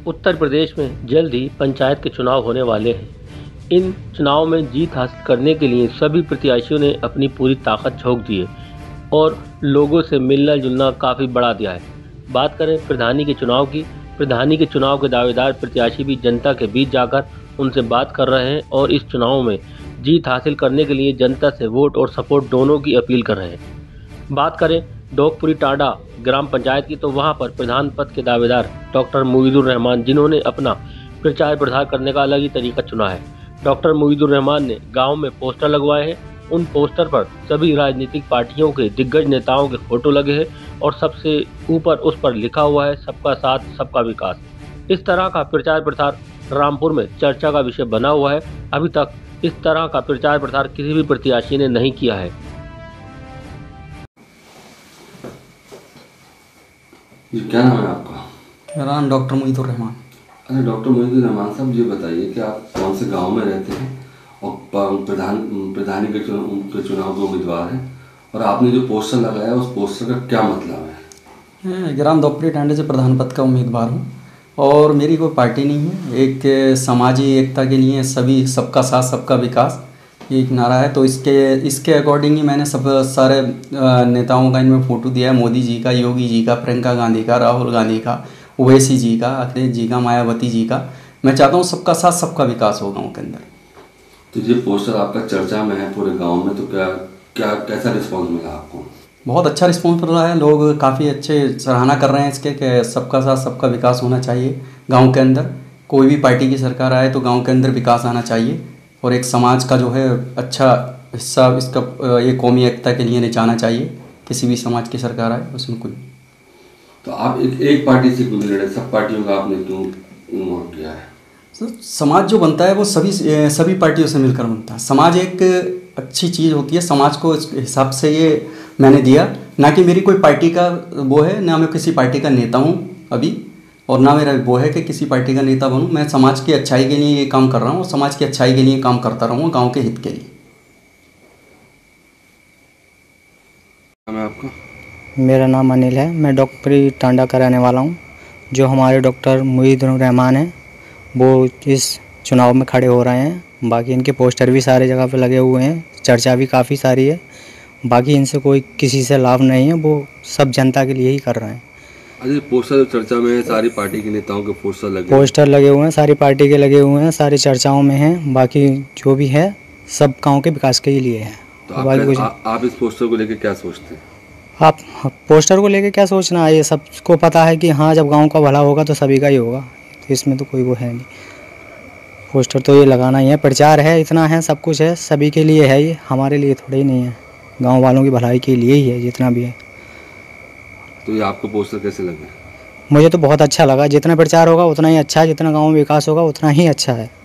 उत्तर प्रदेश में जल्द ही पंचायत के चुनाव होने वाले हैं। इन चुनाव में जीत हासिल करने के लिए सभी प्रत्याशियों ने अपनी पूरी ताकत झोंक दी है और लोगों से मिलना जुलना काफ़ी बढ़ा दिया है। बात करें प्रधानी के चुनाव की, प्रधानी के चुनाव के दावेदार प्रत्याशी भी जनता के बीच जाकर उनसे बात कर रहे हैं और इस चुनाव में जीत हासिल करने के लिए जनता से वोट और सपोर्ट दोनों की अपील कर रहे हैं। बात करें डोकपुरी टांडा ग्राम पंचायत की, तो वहां पर प्रधान पद के दावेदार डॉक्टर मुईदुर रहमान, जिन्होंने अपना प्रचार प्रसार करने का अलग ही तरीका चुना है। डॉक्टर मुईदुर रहमान ने गांव में पोस्टर लगवाए हैं। उन पोस्टर पर सभी राजनीतिक पार्टियों के दिग्गज नेताओं के फोटो लगे हैं और सबसे ऊपर उस पर लिखा हुआ है सबका साथ सबका विकास। इस तरह का प्रचार प्रसार रामपुर में चर्चा का विषय बना हुआ है। अभी तक इस तरह का प्रचार प्रसार किसी भी प्रत्याशी ने नहीं किया है। क्या नाम है आपका? मेरा नाम डॉक्टर मुईदुर रहमान। अच्छा डॉक्टर मुईदुर रहमान साहब, ये बताइए कि आप कौन से गांव में रहते हैं और प्रधानी के चुनाव के उम्मीदवार हैं, और आपने जो पोस्टर लगाया उस पोस्टर का क्या मतलब है? मैं ग्राम डोकपुरी टांडे से प्रधान पद का उम्मीदवार हूँ और मेरी कोई पार्टी नहीं है। एक समाजी एकता के लिए सभी सबका साथ सबका विकास ये एक नारा है। तो इसके अकॉर्डिंग ही मैंने सब सारे नेताओं का इनमें फ़ोटो दिया है। मोदी जी का, योगी जी का, प्रियंका गांधी का, राहुल गांधी का, ओवैसी जी का, अखिलेश जी का, मायावती जी का। मैं चाहता हूँ सबका साथ सबका विकास हो गाँव के अंदर। तो ये पोस्टर आपका चर्चा में है पूरे गाँव में, तो क्या कैसा रिस्पॉन्स मिला आपको? बहुत अच्छा रिस्पॉन्स मिल रहा है। लोग काफ़ी अच्छे सराहना कर रहे हैं इसके कि सबका साथ सबका विकास होना चाहिए गांव के अंदर। कोई भी पार्टी की सरकार आए तो गांव के अंदर विकास आना चाहिए और एक समाज का जो है अच्छा हिस्सा इसका ये कौमी एकता के लिए निचाना चाहिए। किसी भी समाज की सरकार आए उसमें कोई। तो आप एक पार्टी से क्यों लड़े? सब पार्टियों का आपने क्यों किया है? समाज जो बनता है वो सभी पार्टियों से मिलकर बनता है। समाज एक अच्छी चीज़ होती है। समाज को इस हिसाब से ये मैंने दिया, ना कि मेरी कोई पार्टी का वो है, ना मैं किसी पार्टी का नेता हूँ अभी, और ना मेरा वो है कि किसी पार्टी का नेता बनूँ। मैं समाज की अच्छाई के लिए ये काम कर रहा हूँ और समाज की अच्छाई के लिए काम करता रहूँगा, गांव के हित के लिए। नाम है आपका? मेरा नाम अनिल है। मैं डोकपुरी टांडा का रहने वाला हूँ। जो हमारे डॉक्टर मुईदुर रहमान हैं वो इस चुनाव में खड़े हो रहे हैं। बाकी इनके पोस्टर भी सारे जगह पे लगे हुए हैं, चर्चा भी काफ़ी सारी है। बाकी इनसे कोई किसी से लाभ नहीं है, वो सब जनता के लिए ही कर रहे हैं। अरे पोस्टर चर्चा में है, सारी पार्टी के नेताओं के पोस्टर लगे हुए हैं, सारी पार्टी के लगे हुए हैं, सारी चर्चाओं में हैं। बाकी जो भी है सब गाँव के विकास के लिए है। तो आप इस पोस्टर को लेकर क्या सोचते हैं? आप पोस्टर को लेकर क्या सोचना है, ये सबको पता है कि हाँ जब गाँव का भला होगा तो सभी का ही होगा। तो इसमें तो कोई वो है नहीं। पोस्टर तो ये लगाना ही है, प्रचार है, इतना है, सब कुछ है, सभी के लिए है। ये हमारे लिए थोड़ा ही नहीं है, गांव वालों की भलाई के लिए ही है जितना भी है। तो ये आपको पोस्टर कैसे लगे? मुझे तो बहुत अच्छा लगा। जितना प्रचार होगा उतना ही अच्छा है, जितना गांव में विकास होगा उतना ही अच्छा है।